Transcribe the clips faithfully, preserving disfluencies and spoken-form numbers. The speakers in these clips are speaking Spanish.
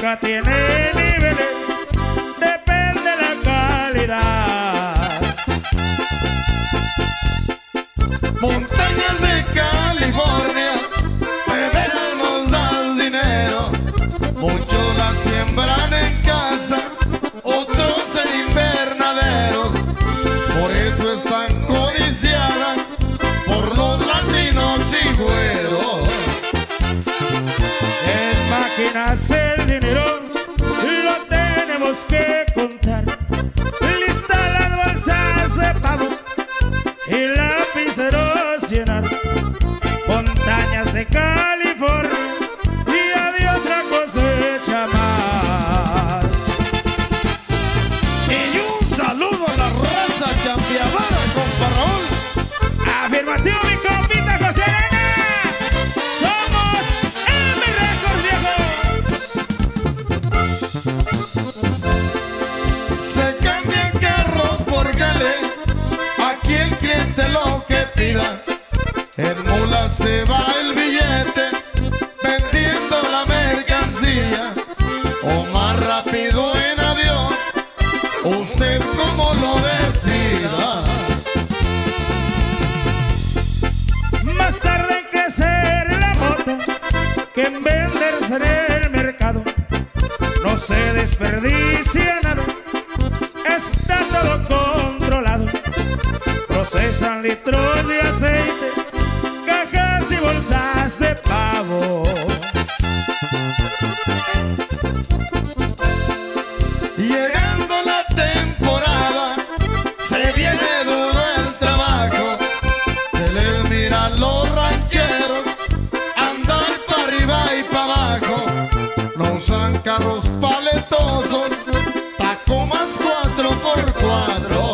música tiene niveles, depende la calidad. Montañas de California revelan nos dan dinero. Muchos la siembran en casa, otros en invernaderos. Por eso están codiciadas por los latinos y güeros. En máquinas el dinero lo tenemos que contar. Lista las bolsas de pavo y lapiceros llenar. Montañas de California y había otra cosecha más. Y un saludo a la raza chambeadora, compa Raúl. Afirmativo, mi compita José Arena. Somos el Record, viejo. Se cambian carros por gale, aquí el cliente lo que pida. En mula se va el billete, vendiendo la mercancía. O más rápido en avión, usted como lo decida. Más tarde en crecer la moto que en venderse en el mercado. No se desperdicia nada, está todo controlado. Procesan litros de aceite, cajas y bolsas de pavo. Llegando la temporada, se viene duro el trabajo. Se les mira a los rancheros andar para arriba y para abajo. No usan carros paletosos, Tacomas cuatro por cuatro.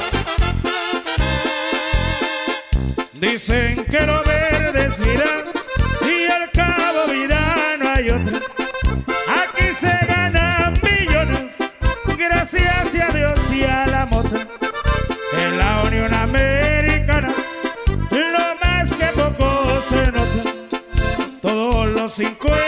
Dicen que lo verde es vida y al cabo vida no hay otra. Aquí se ganan millones, gracias a Dios y a la mota. En la Unión Americana, lo más que poco se nota. Todos los cinco